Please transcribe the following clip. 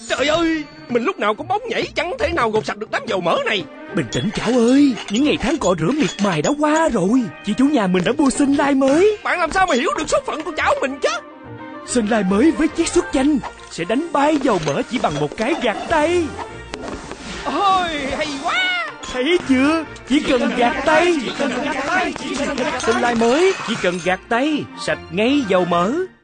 Trời ơi, mình lúc nào cũng bóng nhảy, chẳng thể nào gột sạch được đám dầu mỡ này. Bình tĩnh Chảo ơi, những ngày tháng cọ rửa miệt mài đã qua rồi. Chị chủ nhà mình đã mua Sunlight mới. Bạn làm sao mà hiểu được số phận của Chảo mình chứ? Sunlight mới với chiết xuất nhanh sẽ đánh bay dầu mỡ chỉ bằng một cái gạt tay. Ôi, hay quá. Thấy chưa? Chỉ cần gạt tay. Sunlight mới chỉ cần gạt tay, sạch ngay dầu mỡ.